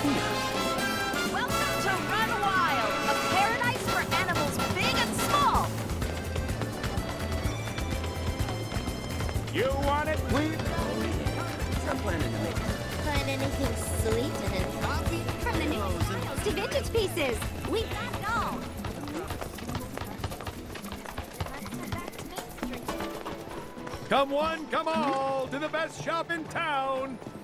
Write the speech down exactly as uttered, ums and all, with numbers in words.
Welcome to Run Wild, a paradise for animals big and small. You want it? We... I'm planning to make it. Find anything sweet in it? From the new styles to vintage pieces, we got it all. Come one, come all, to the best shop in town.